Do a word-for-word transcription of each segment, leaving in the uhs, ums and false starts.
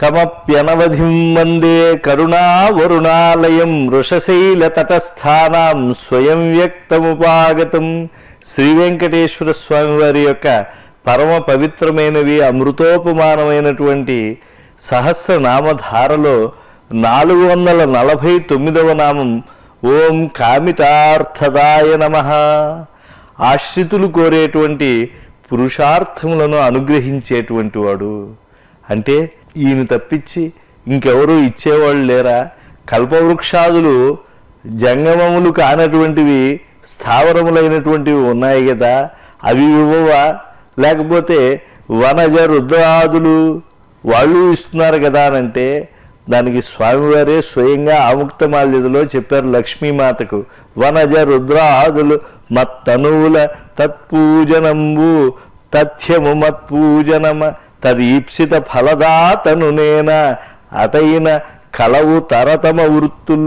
కమప్యనవధిం వందే కరుణావరుణాలయం వృషశైల తటస్థానాం స్వయం వ్యక్తముపాగతం. శ్రీ వెంకటేశ్వర స్వామి వారి యొక్క పరమ పవిత్రమైనవి అమృతోపమానమైనటువంటి సహస్రనామధారలో నాలుగు వందల నలభై తొమ్మిదవ నామం ఓం కామితార్థదాయ నమః. ఆశ్రితులు కోరేటువంటి పురుషార్థములను అనుగ్రహించేటువంటి వాడు. అంటే ఈయన తప్పించి ఇంకెవరూ ఇచ్చేవాళ్ళు లేరా? కల్పవృక్షాదులు జంగమములు కానటువంటివి స్థావరములైనటువంటివి ఉన్నాయి కదా, అవి ఇవ్వవా? లేకపోతే వనజ రుద్రాదులు వాళ్ళు ఇస్తున్నారు కదా అనంటే దానికి స్వామివారే స్వయంగా ఆముక్తమాల్యదలో చెప్పారు లక్ష్మీమాతకు. వనజ రుద్రాదులు మత్తనువుల తత్పూజనంబు తథ్యము మత్పూజనమ తదీప్సిత ఫలదాతను నేన అటైన కలవు తరతమ వృత్తుల్.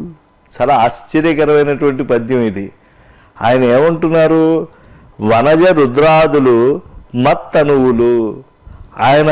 చాలా ఆశ్చర్యకరమైనటువంటి పద్యం ఇది. ఆయన ఏమంటున్నారు? వనజ రుద్రాదులు మత్తనువులు. ఆయన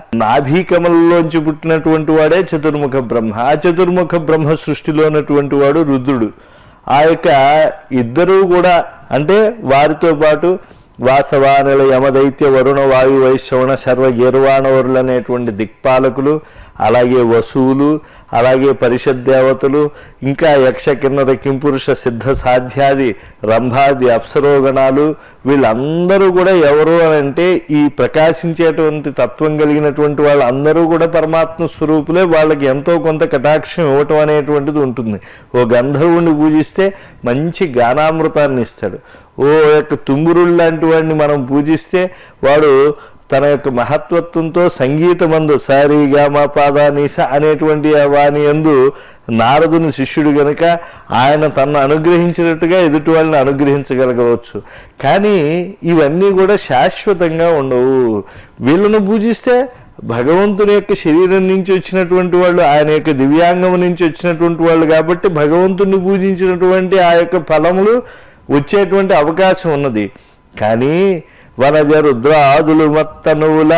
నాభీకమలలోంచి పుట్టినటువంటి వాడే చతుర్ముఖ బ్రహ్మ. ఆ చతుర్ముఖ బ్రహ్మ సృష్టిలో ఉన్నటువంటి వాడు రుద్రుడు. ఆ యొక్క ఇద్దరూ కూడా అంటే వారితో పాటు వాసవానల యమదైత్య వరుణ వాయు వైశ్రవణ సర్వ గీర్వాణవరులు అనేటువంటి దిక్పాలకులు, అలాగే వసువులు, అలాగే పరిషత్ దేవతలు, ఇంకా యక్ష కిన్నర కింపురుష సిద్ధ సాధ్యాది రంభాది అప్సరోగణాలు, వీళ్ళందరూ కూడా ఎవరు అని అంటే ఈ ప్రకాశించేటువంటి తత్వం కలిగినటువంటి వాళ్ళందరూ కూడా పరమాత్మ స్వరూపులే. వాళ్ళకి ఎంతో కొంత కటాక్షం ఇవ్వటం అనేటువంటిది ఉంటుంది. ఓ గంధర్వుణ్ణి పూజిస్తే మంచి గానామృతాన్ని ఇస్తాడు. ఓ యొక్క తుంగురుడు లాంటి వాడిని మనం పూజిస్తే వాడు తన యొక్క మహత్వత్వంతో సంగీతమందు సారీ గామ పాదానీస అనేటువంటి వాని యందు నారదుని శిష్యుడు గనుక ఆయన తనను అనుగ్రహించినట్టుగా ఎదుటి వాళ్ళని అనుగ్రహించగలగవచ్చు. కానీ ఇవన్నీ కూడా శాశ్వతంగా ఉండవు. వీళ్ళను పూజిస్తే భగవంతుని యొక్క శరీరం నుంచి వచ్చినటువంటి వాళ్ళు, ఆయన యొక్క దివ్యాంగం నుంచి వచ్చినటువంటి వాళ్ళు కాబట్టి భగవంతుని పూజించినటువంటి ఆ యొక్క ఫలములు వచ్చేటువంటి అవకాశం ఉన్నది. కానీ వనజ రుద్రాదులు మత్తనువుల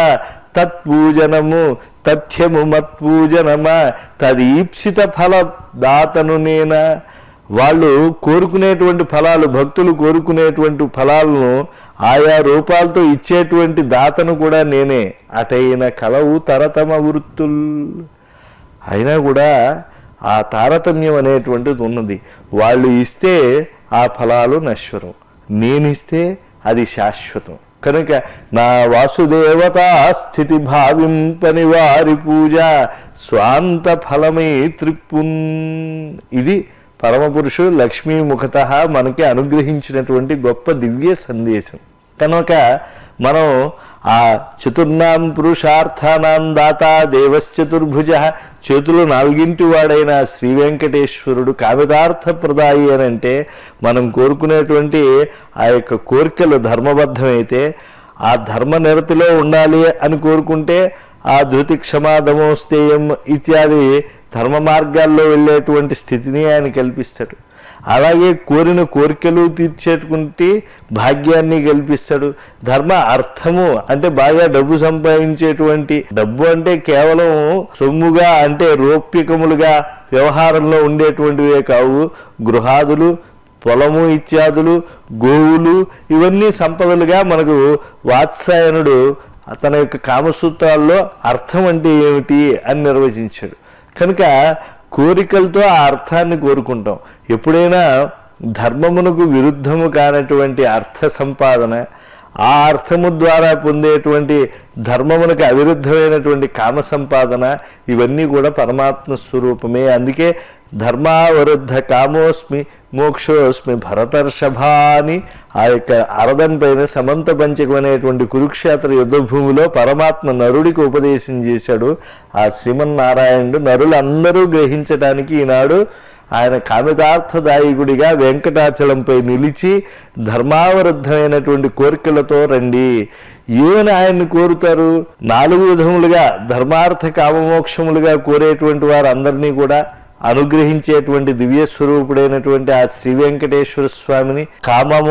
తత్పూజనము తథ్యము మత్పూజనమ తదీప్సిత ఫల దాతను నేన. వాళ్ళు కోరుకునేటువంటి ఫలాలు, భక్తులు కోరుకునేటువంటి ఫలాలను ఆయా రూపాలతో ఇచ్చేటువంటి దాతను కూడా నేనే. అటైన కలవు తరతమ వృత్తుల్. అయినా కూడా ఆ తారతమ్యం అనేటువంటిది ఉన్నది. వాళ్ళు ఇస్తే ఆ ఫలాలు నశ్వరం, నేనిస్తే అది శాశ్వతం. కనుక నా వాసుదేవతా స్థితి భావింపని వారి పూజ స్వాంత ఫలమై త్రిప్పున్. ఇది పరమపురుషుడు లక్ష్మీముఖత మనకి అనుగ్రహించినటువంటి గొప్ప దివ్య సందేశం. కనుక మనం ఆ చతుర్నాం పురుషార్థానాం దాత దేవశ్చతుర్భుజ, చేతులు నాలుగింటి వాడైన శ్రీ వెంకటేశ్వరుడు కామితార్థ ప్రదాయి అని అంటే మనం కోరుకునేటువంటి ఆ యొక్క కోరికలు ధర్మబద్ధమైతే ఆ ధర్మ నిరతిలో ఉండాలి అని కోరుకుంటే ఆ ధృతి క్షమాదమోస్తేయం ఇత్యాది ధర్మ మార్గాల్లో వెళ్ళేటువంటి స్థితిని ఆయన కల్పిస్తాడు. అలాగే కోరిన కోరికలు తీర్చేటువంటి భాగ్యాన్ని కల్పిస్తాడు. ధర్మ అర్థము అంటే బాగా డబ్బు సంపాదించేటువంటి, డబ్బు అంటే కేవలం సొమ్ముగా అంటే రూప్యకములుగా వ్యవహారంలో ఉండేటువంటివే కావు. గృహాదులు, పొలము ఇత్యాదులు, గోవులు, ఇవన్నీ సంపదలుగా మనకు వాత్సాయనుడు తన యొక్క కామసూత్రాల్లో అర్థం అంటే ఏమిటి అని నిర్వచించాడు. కనుక కోరికలతో ఆ అర్థాన్ని కోరుకుంటాం. ఎప్పుడైనా ధర్మమునకు విరుద్ధము కానటువంటి అర్థ సంపాదన, ఆ అర్థము ద్వారా పొందేటువంటి ధర్మమునకు అవిరుద్ధమైనటువంటి కామ సంపాదన, ఇవన్నీ కూడా పరమాత్మ స్వరూపమే. అందుకే ధర్మావరుద్ధ కామోస్మి మోక్షోస్మి భరతర్షభాని ఆ యొక్క అరదం పైన సమంత పంచకం అనేటువంటి కురుక్షేత్ర యుద్ధభూమిలో పరమాత్మ నరుడికి ఉపదేశం చేశాడు. ఆ శ్రీమన్నారాయణుడు నరులందరూ గ్రహించడానికి ఈనాడు ఆయన కామితార్థదాయకుడిగా వెంకటాచలంపై నిలిచి ధర్మావరుద్ధమైనటువంటి కోరికలతో రండి. ఏమని ఆయన్ని కోరుతారు? నాలుగు విధములుగా ధర్మార్థ కామమోక్షములుగా కోరేటువంటి వారందరినీ కూడా అనుగ్రహించేటువంటి దివ్య స్వరూపుడైనటువంటి ఆ శ్రీ వెంకటేశ్వర స్వామిని కామము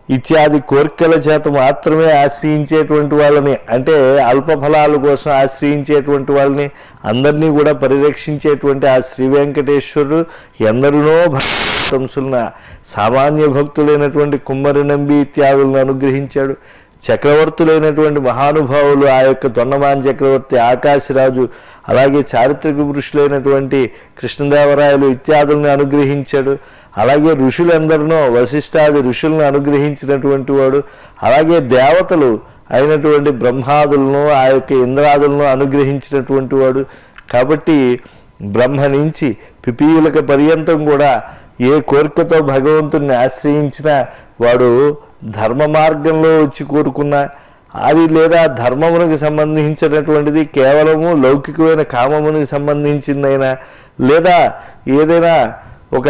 ఇత్యాది కోరికల చేత మాత్రమే ఆశ్రయించేటువంటి వాళ్ళని, అంటే అల్ప ఫలాల కోసం ఆశ్రయించేటువంటి వాళ్ళని అందరినీ కూడా పరిరక్షించేటువంటి ఆ శ్రీ వెంకటేశ్వరుడు ఎందరినో భక్తులను సామాన్య భక్తులైనటువంటి కుమ్మరి నంబి ఇత్యాదులను అనుగ్రహించాడు. చక్రవర్తులైనటువంటి మహానుభావులు ఆ యొక్క తొండమాన్ చక్రవర్తి, ఆకాశరాజు, అలాగే చారిత్రక పురుషులైనటువంటి కృష్ణదేవరాయలు ఇత్యాదులను అనుగ్రహించాడు. అలాగే ఋషులందరినో వశిష్ఠాది ఋషులను అనుగ్రహించినటువంటి వాడు. అలాగే దేవతలు అయినటువంటి బ్రహ్మాదులను ఆ యొక్క ఇంద్రాదులను అనుగ్రహించినటువంటి వాడు. కాబట్టి బ్రహ్మ నుంచి పిపీలక పర్యంతం కూడా ఏ కోరికతో భగవంతుణ్ణి ఆశ్రయించినా వాడు ధర్మ మార్గంలో వచ్చి కోరుకున్నా అది లేదా ధర్మమునికి సంబంధించినటువంటిది కేవలము లౌకికమైన కామమునికి సంబంధించిందైనా లేదా ఏదైనా ఒక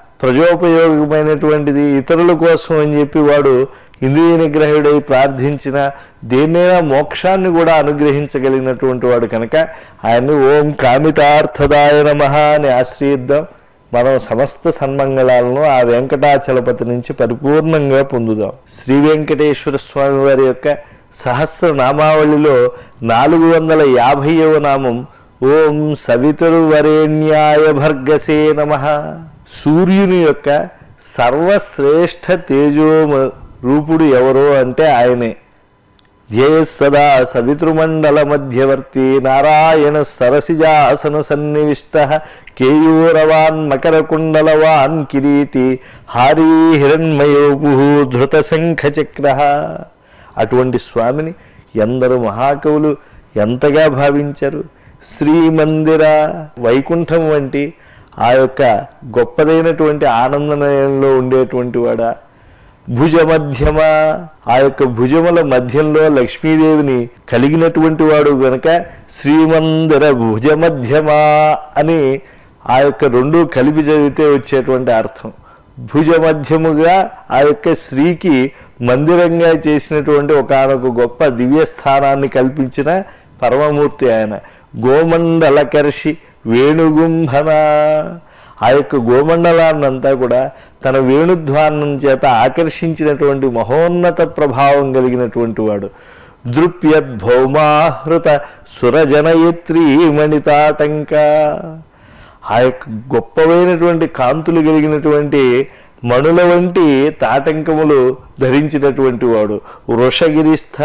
ప్రజోపయోగమైనటువంటిది ఇతరుల కోసం అని చెప్పి వాడు ఇంద్రియ నిగ్రహుడై ప్రార్థించిన దేన్నైనా మోక్షాన్ని కూడా అనుగ్రహించగలిగినటువంటి వాడు కనుక ఆయన్ని ఓం కామితార్థదాయ నమః అని ఆశ్రయిద్దాం. మనం సమస్త సన్మంగళాలను ఆ వెంకటాచలపతి నుంచి పరిపూర్ణంగా పొందుదాం. శ్రీ వెంకటేశ్వర స్వామి వారి యొక్క సహస్రనామావళిలో నాలుగు వందల యాభైవ నామం ఓం సవితుర్వరేణ్యాయ భర్గసే నమః. సూర్యుని యొక్క సర్వశ్రేష్ఠ తేజో రూపుడు ఎవరో అంటే ఆయనే. ధ్యేయ సదా సవితృమండల మధ్యవర్తి నారాయణ సరసిజాసన సన్నివిష్ట కేయూరవాన్ మకరకుండలవాన్ కిరీటి హారీ హిరణ్మయోపు ధృత శంఖచక్ర. అటువంటి స్వామిని ఎందరు మహాకవులు ఎంతగా భావించారు. శ్రీమందిర వైకుంఠం వంటి ఆ యొక్క గొప్పదైనటువంటి ఆనందనయంలో ఉండేటువంటి వాడా. భుజ మధ్యమ, ఆ యొక్క భుజముల మధ్యంలో లక్ష్మీదేవిని కలిగినటువంటి వాడు గనక శ్రీమందిర భుజ మధ్యమ అని ఆ యొక్క రెండు కలిపి చదివితే వచ్చేటువంటి అర్థం. భుజ మధ్యముగా ఆ యొక్క స్త్రీకి మందిరంగా చేసినటువంటి ఒకనొక గొప్ప దివ్యస్థానాన్ని కల్పించిన పరమమూర్తి ఆయన. గోమండలకర్షి వేణుగుంభన, ఆ యొక్క గోమండలాన్నంతా కూడా తన వేణుధ్వానం చేత ఆకర్షించినటువంటి మహోన్నత ప్రభావం కలిగినటువంటి వాడు. దృప్యద్భౌమాహృత సురజనయత్రీ మణితాటంక, ఆ యొక్క గొప్పవైనటువంటి కాంతులు కలిగినటువంటి మణుల వంటి తాటంకములు ధరించినటువంటి వాడు. వృషగిరిస్థ,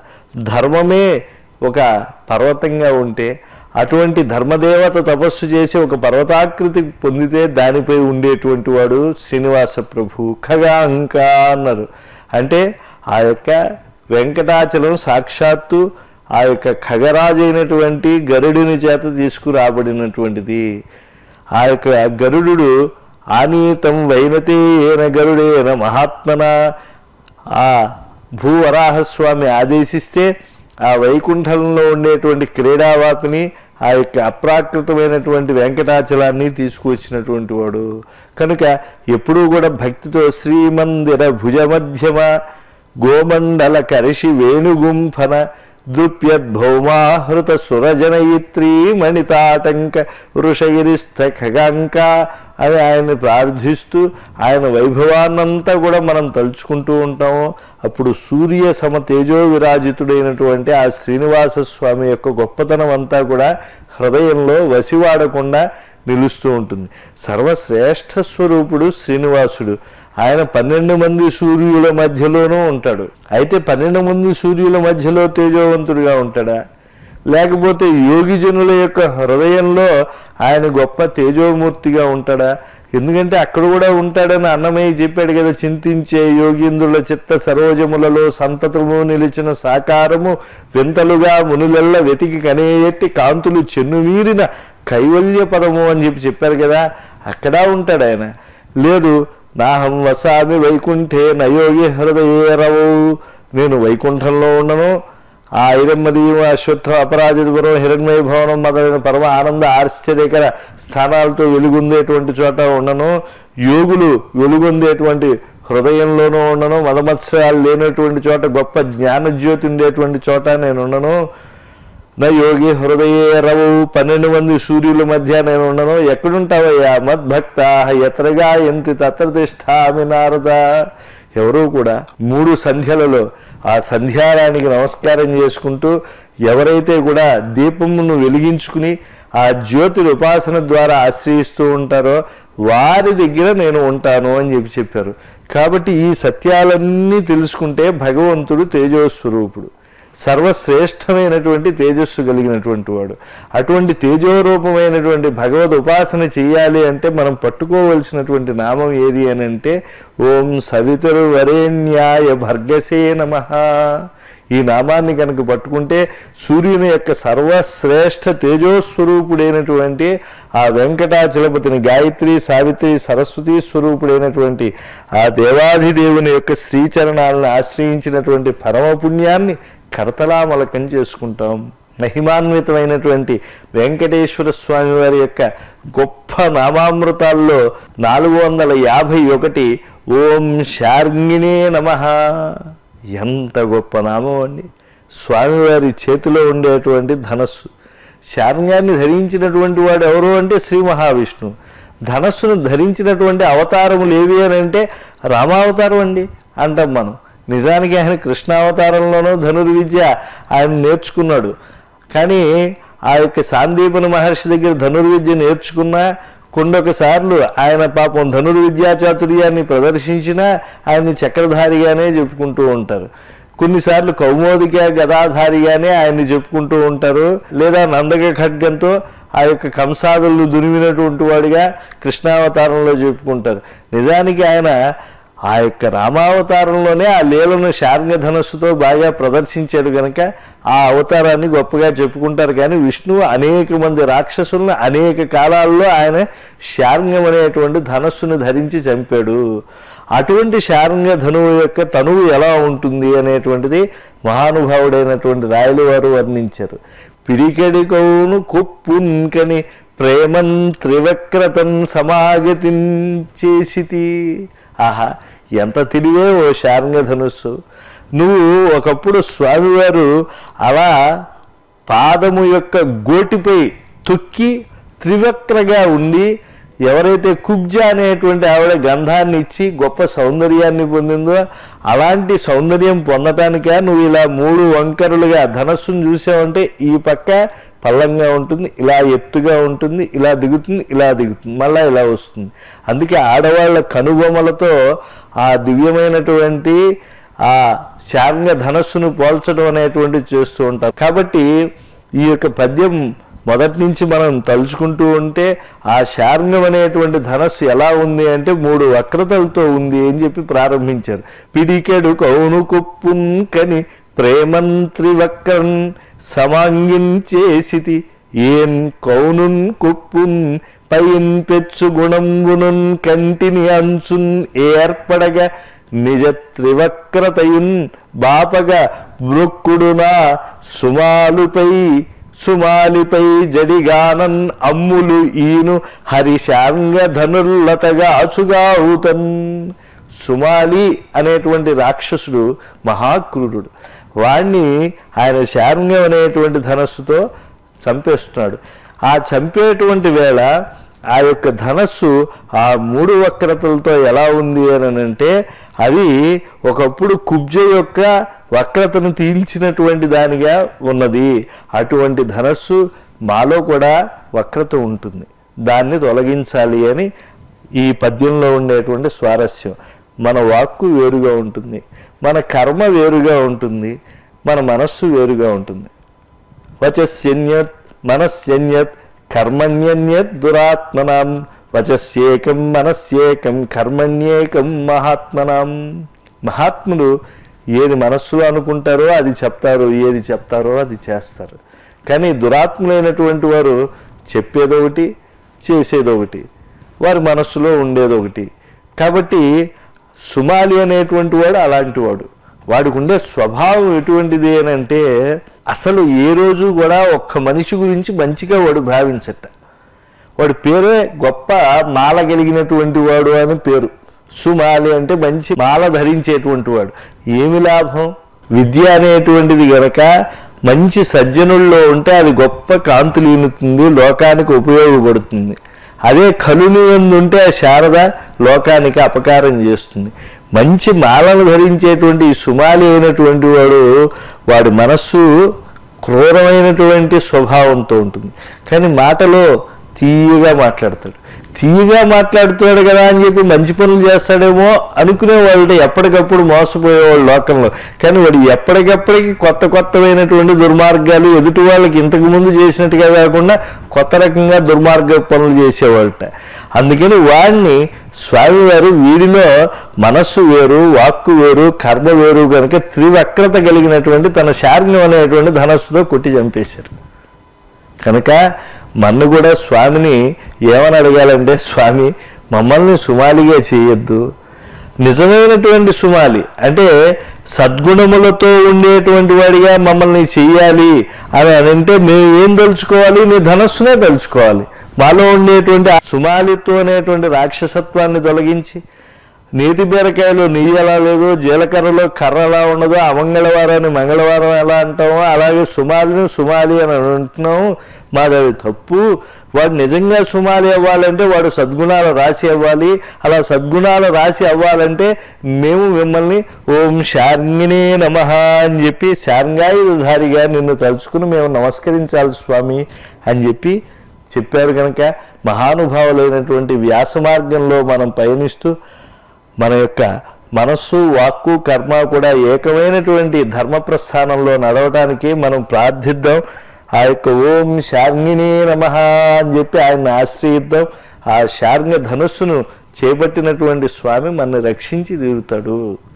ధర్మమే ఒక పర్వతంగా ఉంటే అటువంటి ధర్మదేవత తపస్సు చేసి ఒక పర్వతాకృతి పొందితే దానిపై ఉండేటువంటి వాడు శ్రీనివాస ప్రభు. ఖగాంక అన్నారు అంటే ఆ యొక్క వెంకటాచలం సాక్షాత్తు ఆ యొక్క ఖగరాజు అయినటువంటి గరుడిని చేత తీసుకురాబడినటువంటిది. ఆ యొక్క గరుడు ఆనీతం వైనతే ఏన గరుడేన మహాత్మన, ఆ భూవరాహస్వామి ఆదేశిస్తే ఆ వైకుంఠంలో ఉండేటువంటి క్రీడావాపిని ఆ యొక్క అప్రాకృతమైనటువంటి వెంకటాచలాన్ని తీసుకువచ్చినటువంటి వాడు కనుక ఎప్పుడూ కూడా భక్తితో శ్రీమందిర భుజమధ్యమ గోమండల కరిషి వేణుగుంఫన దృప్యద్భౌమాహృత సురజనయిత్రీ మణితాటంక వృషగిరిస్థ ఖగాంక అని ఆయన్ని ప్రార్థిస్తూ ఆయన వైభవాన్నంతా కూడా మనం తలుచుకుంటూ ఉంటాము. అప్పుడు సూర్య సమ తేజో విరాజితుడైనటువంటి ఆ శ్రీనివాస స్వామి యొక్క గొప్పతనం అంతా కూడా హృదయంలో వసివాడకుండా నిలుస్తూ ఉంటుంది. సర్వశ్రేష్ఠ స్వరూపుడు శ్రీనివాసుడు. ఆయన పన్నెండు మంది సూర్యుల మధ్యలోనూ ఉంటాడు. అయితే పన్నెండు మంది సూర్యుల మధ్యలో తేజోవంతుడిగా ఉంటాడా, లేకపోతే యోగిజనుల యొక్క హృదయంలో ఆయన గొప్ప తేజోమూర్తిగా ఉంటాడా? ఎందుకంటే అక్కడ కూడా ఉంటాడని అన్నమయ్య చెప్పాడు కదా, చింతించే యోగీంద్రుల చిత్త సరోజములలో సంతతము నిలిచిన సాకారము వింతలుగా మునులెల్ల వెతికి కనేయట్టి కాంతులు చెన్నుమీరిన కైవల్య పదము అని చెప్పి చెప్పారు కదా, అక్కడ ఉంటాడు ఆయన. లేదు నాహం వసామి వైకుంఠే నయోగి హృదయేరవు, నేను వైకుంఠంలో ఉండను, ఆ ఐరమ్మదీయం అశ్వత్థం అపరాజితపురం హిరణ్మయ భవనం మొదలైన పరమ ఆనంద ఆశ్చర్యకర స్థానాలతో వెలుగొందేటువంటి చోట ఉండను, యోగులు వెలుగొందేటువంటి హృదయంలోనూ ఉండను, మదమత్సరాలు లేనటువంటి చోట గొప్ప జ్ఞానజ్యోతి ఉండేటువంటి చోట నేను ఉండను. నా యోగి హృదయేరవు, పన్నెండు మంది సూర్యుల మధ్య నేను ఉండను. ఎక్కడుంటావయ్యా మద్భక్త ఎత్రగా ఎంతి తత్ర తిష్టామి నారద, ఎవరూ కూడా మూడు సంధ్యలలో ఆ సంధ్యారానికి నమస్కారం చేసుకుంటూ ఎవరైతే కూడా దీపమును వెలిగించుకుని ఆ జ్యోతిని ఉపాసన ద్వారా ఆశ్రయిస్తూ ఉంటారో వారి దగ్గర నేను ఉంటాను అని చెప్పి చెప్పారు. కాబట్టి ఈ సత్యాలన్నీ తెలుసుకుంటే భగవంతుడు తేజోస్వరూపుడు, సర్వశ్రేష్టమైనటువంటి తేజస్సు కలిగినటువంటి వాడు. అటువంటి తేజోరూపమైనటువంటి భగవద్ ఉపాసన చేయాలి అంటే మనం పట్టుకోవలసినటువంటి నామం ఏది అని అంటే ఓం సవితుర్వరేణ్యాయ భర్గసే నమః. ఈ నామాన్ని కనుక పట్టుకుంటే సూర్యుని యొక్క సర్వశ్రేష్ఠ తేజోస్వరూపుడైనటువంటి ఆ వెంకటాచలపతిని, గాయత్రి సావిత్రి సరస్వతి స్వరూపుడైనటువంటి ఆ దేవాధిదేవుని యొక్క శ్రీచరణాలను ఆశ్రయించినటువంటి పరమపుణ్యాన్ని కరతలామలకం చేసుకుంటాం. మహిమాన్వితమైనటువంటి వెంకటేశ్వర స్వామి వారి యొక్క గొప్ప నామామృతాల్లో నాలుగు వందల యాభై ఒకటి ఓం శార్ంగిణే నమః. ఎంత గొప్ప నామం అండి! స్వామివారి చేతిలో ఉండేటువంటి ధనస్సు, శార్ంగాన్ని ధరించినటువంటి వాడు ఎవరు అంటే శ్రీ మహావిష్ణువు. ధనస్సును ధరించినటువంటి అవతారములు ఏవి అని అంటే రామావతారం అండి అంటాం మనం. నిజానికి ఆయన కృష్ణావతారంలోనూ ధనుర్విద్య ఆయన నేర్చుకున్నాడు. కానీ ఆ యొక్క సాందీపని మహర్షి దగ్గర ధనుర్విద్య నేర్చుకున్నా కొండొకసార్లు ఆయన పాపం ధనుర్విద్యా చాతుర్యాన్ని ప్రదర్శించినా ఆయన్ని చక్రధారిగానే చెప్పుకుంటూ ఉంటారు. కొన్నిసార్లు కౌమోదిక గదాధారిగానే ఆయన్ని చెప్పుకుంటూ ఉంటారు. లేదా నందక ఖడ్గంతో ఆ యొక్క కంసాదులు దునిమినటువంటి వాడిగా కృష్ణావతారంలో చెప్పుకుంటారు. నిజానికి ఆయన ఆ యొక్క రామావతారంలోనే ఆ లీలను శార్ంగధనస్సుతో బాగా ప్రదర్శించాడు కనుక ఆ అవతారాన్ని గొప్పగా చెప్పుకుంటారు. కానీ విష్ణువు అనేక మంది రాక్షసులను అనేక కాలాల్లో ఆయన శార్ంగం అనేటువంటి ధనస్సును ధరించి చంపాడు. అటువంటి శార్ంగ ధనువు యొక్క తనువు ఎలా ఉంటుంది అనేటువంటిది మహానుభావుడైనటువంటి రాయలు వారు వర్ణించారు. పిడికెడి కౌను కొప్పున్కని ప్రేమన్ త్రివక్రతన్ సమాగతిం చేసితి. ఆహా, ఎంత తెలివే ఓ శార్ంగ ధనుస్సు! నువ్వు ఒకప్పుడు స్వామివారు అలా పాదము యొక్క గోటిపై తొక్కి త్రివక్రగా ఉండి ఎవరైతే కుబ్జ అనేటువంటి ఆవిడ గంధాన్ని ఇచ్చి గొప్ప సౌందర్యాన్ని పొందిందో అలాంటి సౌందర్యం పొందటానికే నువ్వు ఇలా మూడు వంకరులుగా ధనస్సును చూసావంటే ఈ పక్క పల్లంగా ఉంటుంది, ఇలా ఎత్తుగా ఉంటుంది, ఇలా దిగుతుంది, ఇలా దిగుతుంది, మళ్ళీ ఇలా వస్తుంది. అందుకే ఆడవాళ్ళ కనుబొమ్మలతో ఆ దివ్యమైనటువంటి ఆ శార్ంగ ధనస్సును పోల్చడం అనేటువంటిది చేస్తూ ఉంటారు. కాబట్టి ఈ యొక్క పద్యం మొదటి నుంచి మనం తలుచుకుంటూ ఉంటే ఆ శార్ంగం అనేటువంటి ధనస్సు ఎలా ఉంది అంటే మూడు వక్రతలతో ఉంది అని చెప్పి ప్రారంభించారు. పిడికెడు కౌను కొప్పున్ కని ప్రేమంత్రి వక్రన్ సమాంగించేసితి ఏన్ కౌనున్ కొప్పున్ పైన్ పెచ్చు గుణంబునున్ కంటిని అంచున్ ఏర్పడగా నిజ త్రివక్రతయున్ బాపగా వృక్కుడునా సుమాలుపై సుమాలిపై జడిగానన్ అమ్ములు ఈను హరిశాంగ ధనుర్లతగా అచుగావుతన్. సుమాలి అనేటువంటి రాక్షసుడు మహాక్రూరుడు. వాణ్ణి ఆయన శార్ంగం అనేటువంటి ధనస్సుతో చంపేస్తున్నాడు. ఆ చంపేటువంటి వేళ ఆ యొక్క ధనస్సు ఆ మూడు వక్రతలతో ఎలా ఉంది అని అంటే అది ఒకప్పుడు కుబ్జ యొక్క వక్రతను తీల్చినటువంటి దానిగా ఉన్నది. అటువంటి ధనస్సు మాలో కూడా వక్రత ఉంటుంది, దాన్ని తొలగించాలి అని ఈ పద్యంలో ఉండేటువంటి స్వారస్యం. మన వాక్కు వేరుగా ఉంటుంది, మన కర్మ వేరుగా ఉంటుంది, మన మనస్సు వేరుగా ఉంటుంది. వచస్యన్యత్ మనస్యన్యత్ కర్మణ్యన్యత్ దురాత్మనాం వచస్యేకం మనస్యేకం కర్మణ్యేకం మహాత్మనాం. మహాత్ములు ఏది మనస్సులో అనుకుంటారో అది చెప్తారు, ఏది చెప్తారో అది చేస్తారు. కానీ దురాత్ములైనటువంటి వారు చెప్పేదొకటి చేసేదొకటి, వారి మనస్సులో ఉండేదొకటి. కాబట్టి సుమాలి అనేటువంటి వాడు అలాంటి వాడు. వాడికి ఉండే స్వభావం ఎటువంటిది అని అంటే అసలు ఏ రోజు కూడా ఒక్క మనిషి గురించి మంచిగా వాడు భావించట. వాడి పేరే గొప్ప మాల కలిగినటువంటి వాడు అని పేరు. సుమాలి అంటే మంచి మాల ధరించేటువంటి వాడు. ఏమి లాభం? విద్య అనేటువంటిది గనక మంచి సజ్జనుల్లో ఉంటే అది గొప్ప కాంతులీనుతుంది, లోకానికి ఉపయోగపడుతుంది. అదే కలుని ఉంటే ఆ శారద లోకానికి అపకారం చేస్తుంది. మంచి మాలను ధరించేటువంటి ఈ సుమాలి అయినటువంటి వాడు వాడి మనస్సు క్రూరమైనటువంటి స్వభావంతో ఉంటుంది, కానీ మాటలో తీయగా మాట్లాడతాడు. తీయగా మాట్లాడుతున్నాడు కదా అని చెప్పి మంచి పనులు చేస్తాడేమో అనుకునేవాళ్ళు ఎప్పటికప్పుడు మోసపోయేవాళ్ళు లోకంలో. కానీ వాడు ఎప్పటికప్పటికి కొత్త కొత్తమైనటువంటి దుర్మార్గాలు ఎదుటి వాళ్ళకి ఇంతకు ముందు చేసినట్టుగా కాకుండా కొత్త రకంగా దుర్మార్గ పనులు చేసేవాళ్ళట. అందుకని వాడిని స్వామివారు వీడిలో మనస్సు వేరు, వాక్కు వేరు, కర్మ వేరు కనుక త్రివక్రత కలిగినటువంటి తన శార్ంగం అనేటువంటి ధనస్సుతో కొట్టి చంపేశారు. కనుక మన్ను కూడా స్వామిని ఏమని అడగాలంటే, స్వామి మమ్మల్ని సుమాలిగా చేయొద్దు, నిజమైనటువంటి సుమాలి అంటే సద్గుణములతో ఉండేటువంటి వాడిగా మమ్మల్ని చెయ్యాలి అని అంటే మేము ఏం తలుచుకోవాలి? నీ ధనస్సునే తలుచుకోవాలి. మాలో ఉండేటువంటి సుమాలితో అనేటువంటి రాక్షసత్వాన్ని తొలగించి, నేతి బీరకాయలో నెయ్యి ఎలా లేదో, జీలకర్రలో కర్ర ఎలా ఉండదో, అమంగళవారాన్ని మంగళవారం ఎలా అంటామో అలాగే సుమాలిని సుమాలి అని అంటున్నాము. మాది అది తప్పు. వాడు నిజంగా సుమాలి అవ్వాలంటే వాడు సద్గుణాల రాశి అవ్వాలి. అలా సద్గుణాల రాశి అవ్వాలంటే మేము మిమ్మల్ని ఓం శార్ంగినే నమః అని చెప్పి శార్ంగాయుధారిగా నిన్ను తలుచుకుని మేము నమస్కరించాలి స్వామి అని చెప్పి చెప్పారు. కనుక మహానుభావులైనటువంటి వ్యాస మార్గంలో మనం పయనిస్తూ మన యొక్క మనస్సు, వాక్కు, కర్మ కూడా ఏకమైనటువంటి ధర్మప్రస్థానంలో నడవడానికి మనం ప్రార్థిద్దాం. ఆ యొక్క ఓం శార్ంగినే నమః అని చెప్పి ఆయన్ని ఆశ్రయిద్దాం. ఆ శార్ంగ ధనుస్సును చేపట్టినటువంటి స్వామి మనల్ని రక్షించి తీరుతాడు.